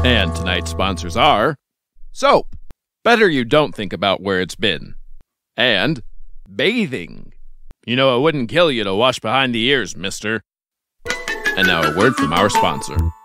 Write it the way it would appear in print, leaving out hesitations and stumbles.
And tonight's sponsors are soap. Better you don't think about where it's been. And bathing. You know, it wouldn't kill you to wash behind the ears, mister. And now a word from our sponsor.